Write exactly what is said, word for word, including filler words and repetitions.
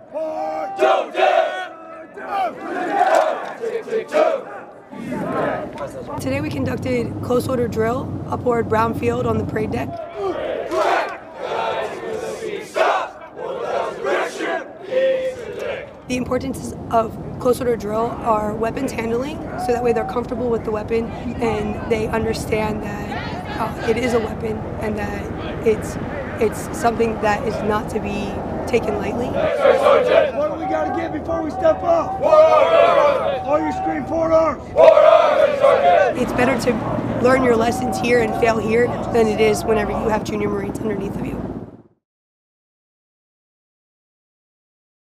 Don't dare! Today we conducted close order drill aboard Brownfield on the parade deck. The importance of close order drill are weapons handling, so that way they're comfortable with the weapon and they understand that uh, it is a weapon and that it's it's something that is not to be taken lightly. What do we got to get before we step off? All you scream forward arms. It's better to learn your lessons here and fail here than it is whenever you have junior Marines underneath of you.